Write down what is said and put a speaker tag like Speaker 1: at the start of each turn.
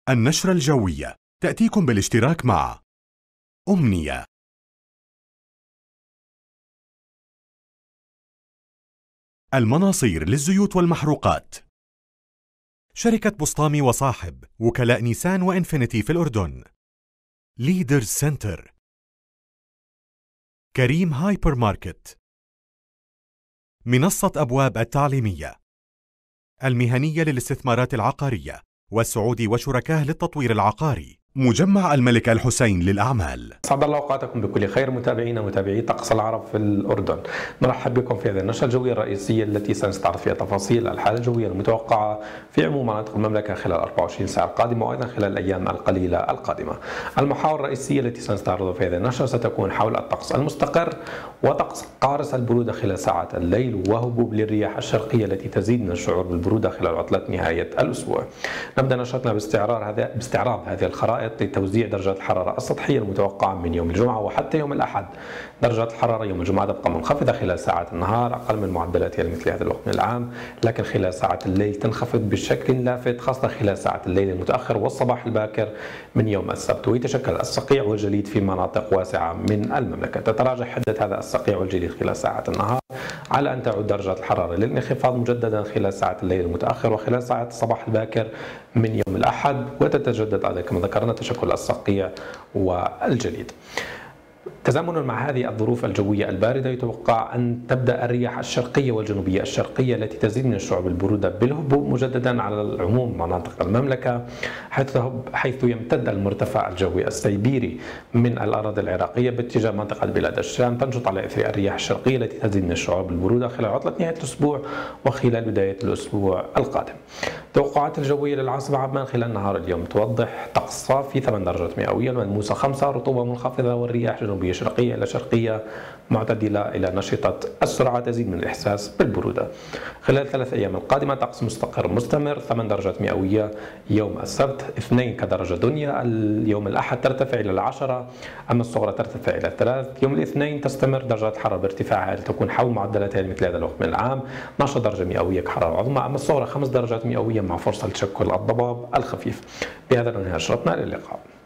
Speaker 1: النشرة الجوية تأتيكم بالاشتراك مع أمنية. المناصير للزيوت والمحروقات. شركة بسطامي وصاحب، وكلاء نيسان وإنفينيتي في الأردن. ليدرز سنتر. كريم هايبر ماركت. منصة أبواب التعليمية المهنية للاستثمارات العقارية والسعودي وشركاه للتطوير العقاري. مجمع الملك الحسين للأعمال.
Speaker 2: أسعد الله أوقاتكم بكل خير متابعينا ومتابعي طقس العرب في الأردن. نرحب بكم في هذه النشرة الجوية الرئيسية التي سنستعرض فيها تفاصيل الحالة الجوية المتوقعة في عموم مناطق المملكة خلال 24 ساعة القادمة وأيضا خلال الأيام القليلة القادمة. المحاور الرئيسية التي سنستعرضها في هذه النشرة ستكون حول الطقس المستقر وطقس قارس البرودة خلال ساعات الليل وهبوب للرياح الشرقية التي تزيد من الشعور بالبرودة خلال عطلة نهاية الأسبوع. نبدأ نشرتنا باستعراض هذه الخرائط لتوزيع درجات الحرارة السطحية المتوقعة من يوم الجمعة وحتى يوم الأحد. درجات الحرارة يوم الجمعة تبقى منخفضة خلال ساعات النهار أقل من معدلاتها لمثل هذا الوقت من العام، لكن خلال ساعات الليل تنخفض بشكل لافت خاصة خلال ساعات الليل المتأخر والصباح الباكر من يوم السبت، ويتشكل الصقيع والجليد في مناطق واسعة من المملكة. تتراجع حدة هذا الصقيع والجليد خلال ساعات النهار على أن تعود درجات الحرارة للانخفاض مجددا خلال ساعات الليل المتأخر وخلال ساعات الصباح الباكر من يوم الأحد، وتتجدد أيضا كما ذكرنا تشكل الصقيع والجليد. تزامنا مع هذه الظروف الجوية الباردة يتوقع أن تبدأ الرياح الشرقية والجنوبية الشرقية التي تزيد من الشعب البرودة بالهبوب مجددا على العموم مناطق المملكة، حيث يمتد المرتفع الجوي السيبيري من الأراضي العراقية باتجاه منطقة بلاد الشام، تنشط على إثر الرياح الشرقية التي تزيد من الشعب البرودة خلال عطلة نهاية الأسبوع وخلال بداية الأسبوع القادم. التوقعات الجوية للعاصمة عمان خلال نهار اليوم توضح طقس صافي 8 درجات مئوية، الملموسة 5، رطوبة منخفضة والرياح جنوبية شرقية إلى شرقية معتدلة إلى نشطة السرعة تزيد من الإحساس بالبرودة. خلال 3 أيام القادمة طقس مستقر مستمر 8 درجات مئوية يوم السبت، 2 كدرجة دنيا، اليوم الأحد ترتفع إلى 10، أما الصغرى ترتفع إلى 3، يوم الاثنين تستمر درجات الحرارة بارتفاعها لتكون حول معدلاتها لمثل هذا الوقت من العام، 12 درجة مئوية كحرارة عظمى، أما الصغرى 5 درجات مئوية مع فرصة لتشكل الضباب الخفيف. بهذا ننهي نشرتنا، إلى اللقاء.